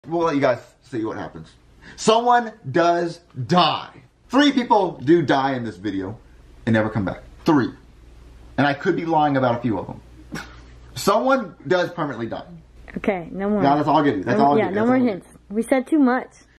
We'll let you guys see what happens. Someone does die. 3 people do die in this video and never come back. 3. And I could be lying about a few of them. Someone does permanently die. Okay, no more. Now that's all I'll give you. That's all I'll give you. Yeah, no more hints. We said too much.